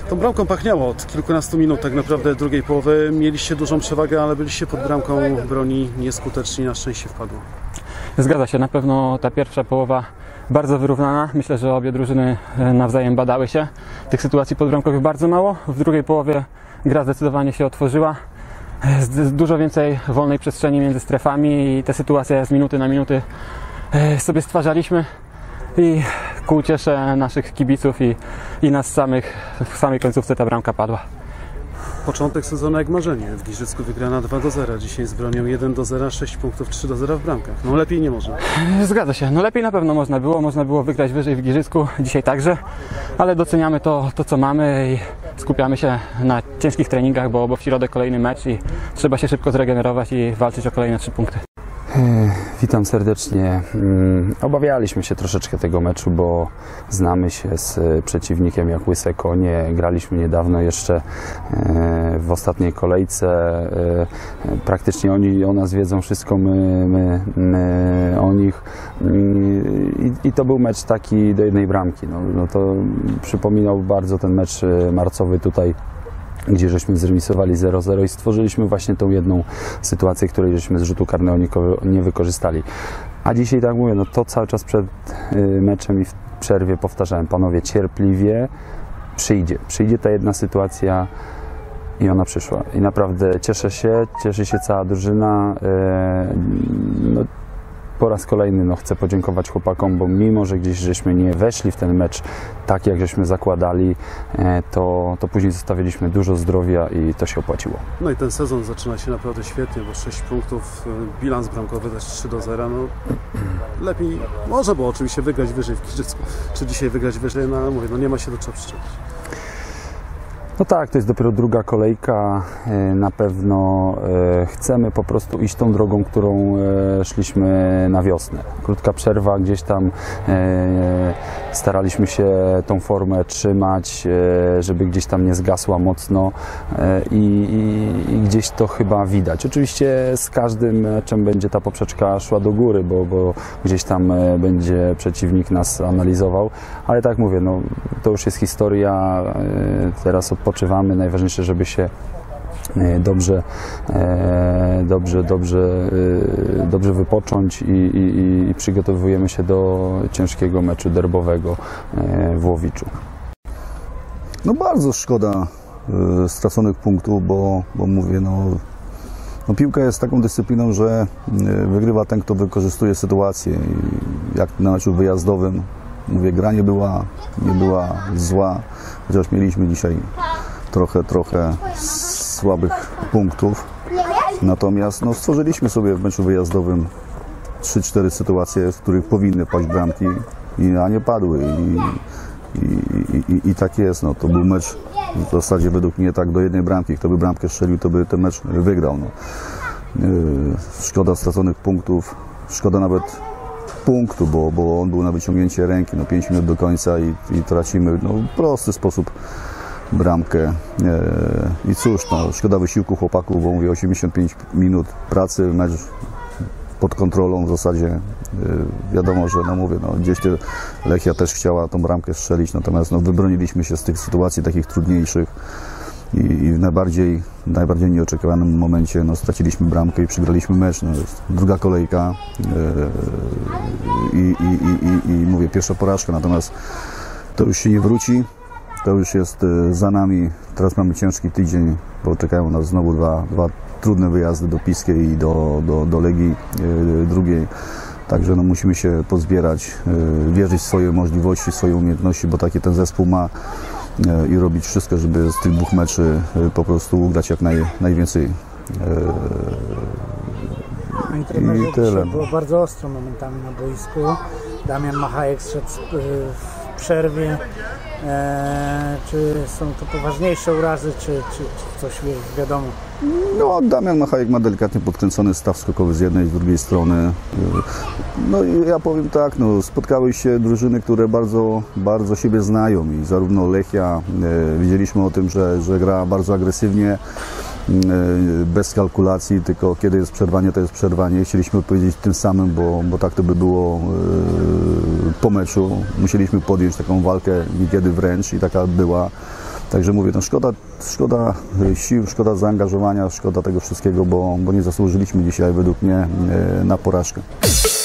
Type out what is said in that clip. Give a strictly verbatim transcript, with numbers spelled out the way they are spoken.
Tą bramką pachniało od kilkunastu minut tak naprawdę drugiej połowy. Mieliście dużą przewagę, ale byliście pod bramką broni nieskuteczni, na szczęście wpadło. Zgadza się, na pewno ta pierwsza połowa bardzo wyrównana. Myślę, że obie drużyny nawzajem badały się. Tych sytuacji podbramkowych bardzo mało. W drugiej połowie gra zdecydowanie się otworzyła. Dużo więcej wolnej przestrzeni między strefami i te sytuacje z minuty na minuty sobie stwarzaliśmy. I ku uciesze naszych kibiców i, i nas samych, w samej końcówce ta bramka padła. Początek sezonu jak marzenie. W Giżycku wygrana dwa do zera. Dzisiaj z bronią jeden do zera, sześć punktów, trzy do zera w bramkach. No lepiej nie można. Zgadza się. No lepiej na pewno można było. Można było wygrać wyżej w Giżycku. Dzisiaj także. Ale doceniamy to, to co mamy i skupiamy się na ciężkich treningach, bo, bo w środę kolejny mecz i trzeba się szybko zregenerować i walczyć o kolejne trzy punkty. Witam serdecznie. Obawialiśmy się troszeczkę tego meczu, bo znamy się z przeciwnikiem jak Łyse Konie. Graliśmy niedawno jeszcze w ostatniej kolejce. Praktycznie oni o nas wiedzą wszystko, my, my, my o nich. I, I to był mecz taki do jednej bramki. No, no to przypominał bardzo ten mecz marcowy tutaj, gdzie żeśmy zremisowali zero zero i stworzyliśmy właśnie tą jedną sytuację, której żeśmy z rzutu karnego nie, nie wykorzystali. A dzisiaj, tak mówię, no to cały czas przed meczem i w przerwie powtarzałem, panowie, cierpliwie przyjdzie. Przyjdzie ta jedna sytuacja i ona przyszła. I naprawdę cieszę się, cieszy się cała drużyna. No, po raz kolejny no, chcę podziękować chłopakom, bo mimo, że gdzieś żeśmy nie weszli w ten mecz tak, jak żeśmy zakładali, to, to później zostawiliśmy dużo zdrowia i to się opłaciło. No i ten sezon zaczyna się naprawdę świetnie, bo sześć punktów, bilans bramkowy też trzy do zera. No, lepiej można było oczywiście wygrać wyżej w Giżycku, czy dzisiaj wygrać wyżej, no ale mówię, no nie ma się do czego przyczepić. No tak, to jest dopiero druga kolejka. Na pewno chcemy po prostu iść tą drogą, którą szliśmy na wiosnę. Krótka przerwa, gdzieś tam staraliśmy się tą formę trzymać, żeby gdzieś tam nie zgasła mocno i, i, i gdzieś to chyba widać. Oczywiście z każdym meczem będzie ta poprzeczka szła do góry, bo, bo gdzieś tam będzie przeciwnik nas analizował, ale tak mówię, no, to już jest historia, teraz odpoczywamy, najważniejsze, żeby się dobrze, dobrze, dobrze, dobrze wypocząć i, i, i przygotowujemy się do ciężkiego meczu derbowego w Łowiczu. No bardzo szkoda straconych punktów, bo, bo mówię, no, no piłka jest taką dyscypliną, że wygrywa ten, kto wykorzystuje sytuację. I jak na meczu wyjazdowym, mówię, gra nie była, nie była zła, chociaż mieliśmy dzisiaj trochę, trochę słabych punktów. Natomiast no, stworzyliśmy sobie w meczu wyjazdowym trzy cztery sytuacje, w których powinny paść bramki, i, a nie padły. I, i, i, i tak jest. No, to był mecz w zasadzie według mnie tak do jednej bramki. Kto by bramkę strzelił, to by ten mecz wygrał. No. Yy, szkoda straconych punktów, szkoda nawet punktu, bo, bo on był na wyciągnięcie ręki, no pięć minut do końca i, i tracimy no, w prosty sposób bramkę. I cóż, no, szkoda wysiłku chłopaków, bo mówię, osiemdziesiąt pięć minut pracy, mecz pod kontrolą w zasadzie. Wiadomo, że no mówię, no, gdzieś Lechia też chciała tą bramkę strzelić, natomiast no, wybroniliśmy się z tych sytuacji takich trudniejszych i, i w najbardziej, najbardziej nieoczekiwanym momencie no, straciliśmy bramkę i przegraliśmy mecz. No, druga kolejka i, i, i, i, i mówię, pierwsza porażka, natomiast to już się nie wróci. To już jest za nami. Teraz mamy ciężki tydzień, bo czekają nas znowu dwa, dwa trudne wyjazdy do Piskiej i do, do, do Legii yy, drugiej. Także no, musimy się pozbierać, yy, wierzyć w swoje możliwości, w swoje umiejętności, bo taki ten zespół ma yy, i robić wszystko, żeby z tych dwóch meczy yy, po prostu ugrać jak naj, najwięcej. Yy, no i trenerze, i tyle. Było bardzo ostro momentami na boisku. Damian Machajek szedł w przerwie. Eee, czy są to poważniejsze urazy, czy, czy, czy coś wiadomo? No, Damian Machajek ma delikatnie podkręcony staw skokowy z jednej i z drugiej strony. No i ja powiem tak, no, spotkały się drużyny, które bardzo, bardzo siebie znają i zarówno Lechia, e, widzieliśmy o tym, że, że gra bardzo agresywnie, e, bez kalkulacji, tylko kiedy jest przerwanie, to jest przerwanie. Chcieliśmy odpowiedzieć tym samym, bo, bo tak to by było e, po meczu. Musieliśmy podjąć taką walkę niekiedy wręcz i taka była. Także mówię, no szkoda, szkoda sił, szkoda zaangażowania, szkoda tego wszystkiego, bo, bo nie zasłużyliśmy dzisiaj według mnie na porażkę.